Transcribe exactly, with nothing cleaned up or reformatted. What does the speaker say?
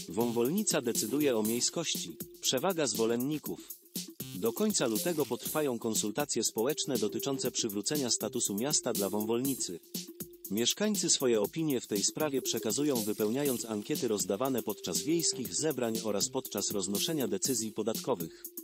Wąwolnica decyduje o miejskości. Przewaga zwolenników. Do końca lutego potrwają konsultacje społeczne dotyczące przywrócenia statusu miasta dla Wąwolnicy. Mieszkańcy swoje opinie w tej sprawie przekazują, wypełniając ankiety rozdawane podczas wiejskich zebrań oraz podczas roznoszenia decyzji podatkowych.